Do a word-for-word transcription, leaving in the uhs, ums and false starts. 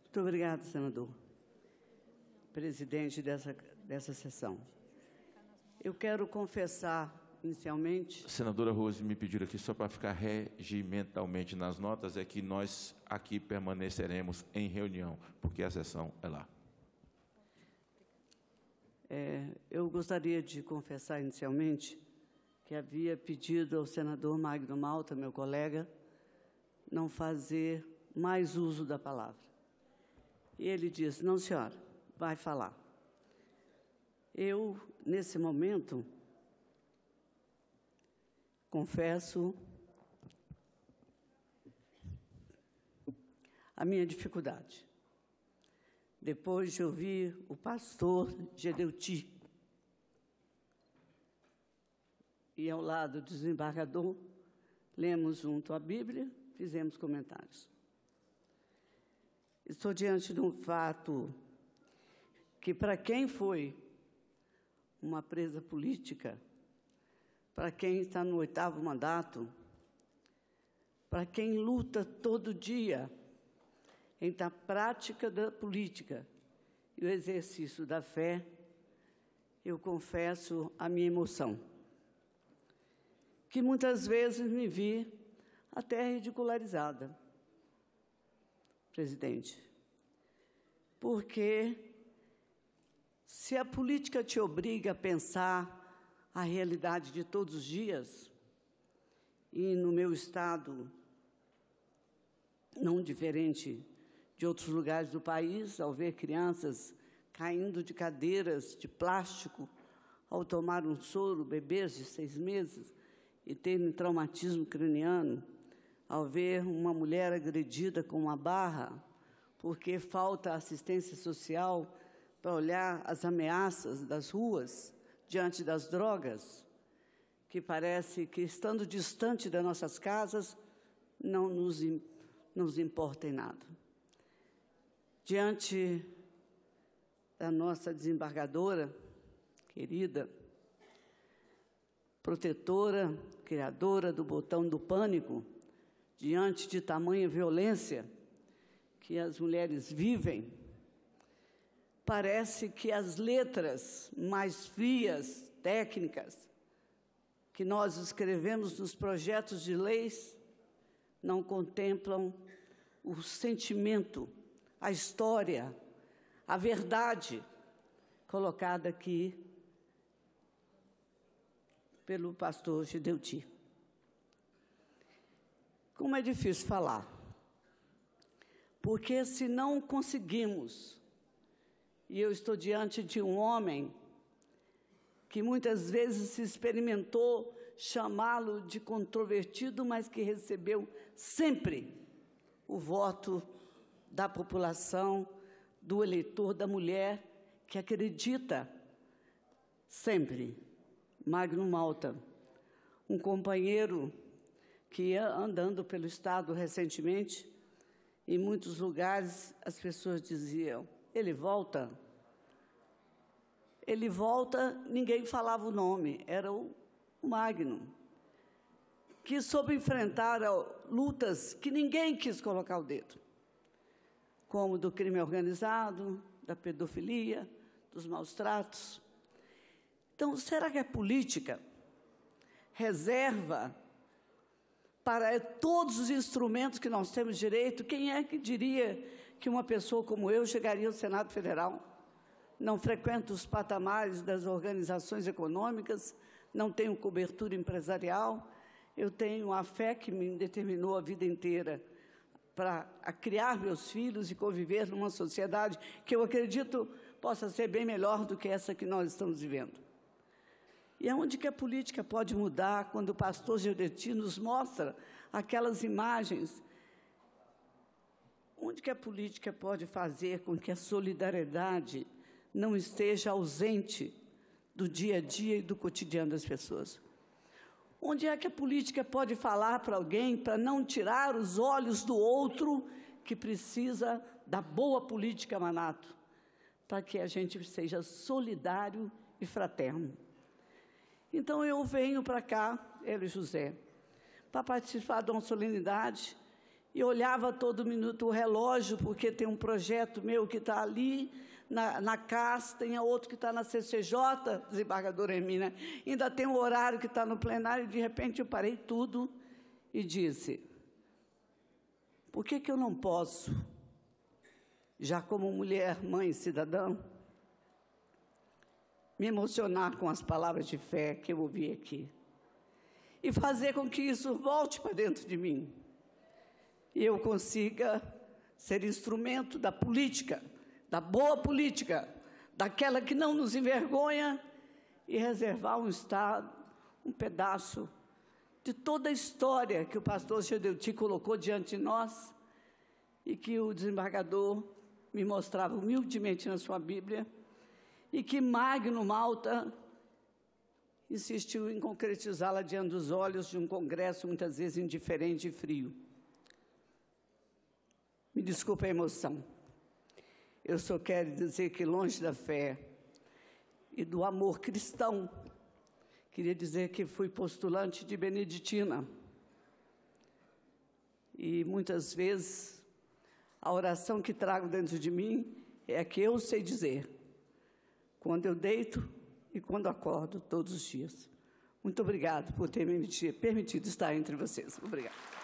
Muito obrigada, senador, presidente dessa, dessa sessão. Eu quero confessar, inicialmente... Senadora Rose, me pediram aqui, só para ficar regimentalmente nas notas, é que nós aqui permaneceremos em reunião, porque a sessão é lá. É, eu gostaria de confessar, inicialmente, que havia pedido ao senador Magno Malta, meu colega, não fazer mais uso da palavra. E ele disse, não, senhora, vai falar. Eu, nesse momento, confesso a minha dificuldade. Depois de ouvir o pastor Gedeuti e ao lado do desembargador, lemos junto a Bíblia, fizemos comentários. Estou diante de um fato que, para quem foi uma presa política, para quem está no oitavo mandato, para quem luta todo dia entre a prática da política e o exercício da fé, eu confesso a minha emoção, que muitas vezes me vi até ridicularizada, presidente, porque se a política te obriga a pensar a realidade de todos os dias, e no meu estado, não diferente de outros lugares do país, ao ver crianças caindo de cadeiras de plástico, ao tomar um soro, bebês de seis meses, e terem traumatismo craniano, ao ver uma mulher agredida com uma barra, porque falta assistência social para olhar as ameaças das ruas diante das drogas, que parece que, estando distante das nossas casas, não nos, nos importa em nada. Diante da nossa desembargadora, querida, protetora, criadora do botão do pânico, diante de tamanha violência que as mulheres vivem, parece que as letras mais frias, técnicas, que nós escrevemos nos projetos de leis, não contemplam o sentimento, a história, a verdade colocada aqui pelo pastor Gedeuti. Como é difícil falar, porque se não conseguimos, e eu estou diante de um homem que muitas vezes se experimentou chamá-lo de controvertido, mas que recebeu sempre o voto da população, do eleitor, da mulher, que acredita sempre. Magno Malta, um companheiro que ia andando pelo estado recentemente, em muitos lugares as pessoas diziam, ele volta? Ele volta, ninguém falava o nome, era o Magno, que soube enfrentar lutas que ninguém quis colocar o dedo, como do crime organizado, da pedofilia, dos maus-tratos. Então, será que a política reserva para todos os instrumentos que nós temos direito? Quem é que diria que uma pessoa como eu chegaria ao Senado Federal? Não frequento os patamares das organizações econômicas, não tenho cobertura empresarial, eu tenho a fé que me determinou a vida inteira para criar meus filhos e conviver numa sociedade que eu acredito possa ser bem melhor do que essa que nós estamos vivendo. E aonde que a política pode mudar quando o pastor Gedeuti nos mostra aquelas imagens? Onde que a política pode fazer com que a solidariedade não esteja ausente do dia a dia e do cotidiano das pessoas? Onde é que a política pode falar para alguém para não tirar os olhos do outro que precisa da boa política, Manato, para que a gente seja solidário e fraterno? Então, eu venho para cá, ele e José, para participar de uma solenidade e olhava todo minuto o relógio, porque tem um projeto meu que está ali na, na C A S, tem outro que está na C C J, desembargadora Hermínia, ainda tem um horário que está no plenário, e de repente eu parei tudo e disse, por que que eu não posso, já como mulher, mãe, cidadã, me emocionar com as palavras de fé que eu ouvi aqui e fazer com que isso volte para dentro de mim e eu consiga ser instrumento da política, da boa política, daquela que não nos envergonha e reservar um Estado, um pedaço de toda a história que o pastor Gedeuti colocou diante de nós e que o desembargador me mostrava humildemente na sua Bíblia, e que Magno Malta insistiu em concretizá-la diante dos olhos de um congresso muitas vezes indiferente e frio. Me desculpe a emoção. Eu só quero dizer que, longe da fé e do amor cristão, queria dizer que fui postulante de Beneditina. E, muitas vezes, a oração que trago dentro de mim é a que eu sei dizer, quando eu deito e quando acordo todos os dias. Muito obrigado por ter me permitido estar entre vocês. Obrigada.